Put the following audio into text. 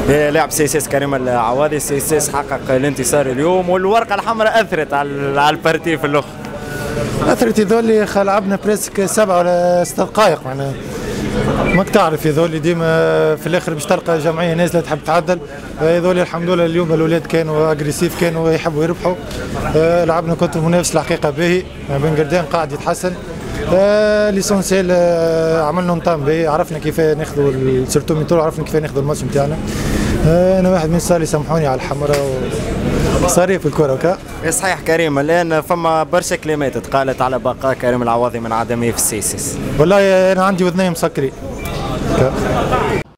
لاعب سي اس اس كريم العواضي. سي اس اس حقق الانتصار اليوم والورقه الحمراء اثرت على البارتي في الاخر. اثرت يظل لعبنا بريسك 7 ولا 6 دقائق معناها ماك تعرف يظل ديما في الاخر باش تلقى جمعيه نازله تحب تعدل. يظل الحمد لله اليوم الاولاد كانوا اجريسيف كانوا يحبوا يربحوا. لعبنا كنت منافس الحقيقه باهي بن قردان قاعد يتحسن. ليسونسيال عملنا نطام باهي عرفنا كيف ناخذوا سيرتو من طول عرفنا كيف ناخذوا الماتش نتاعنا. انا واحد من صار يسامحوني على الحمراء صار في الكره وكا. صحيح كريم الان فما برشا كلمات تقالت على بقاء كريم العواضي من عدمه في السيسيس. والله انا عندي وذنين مسكرين.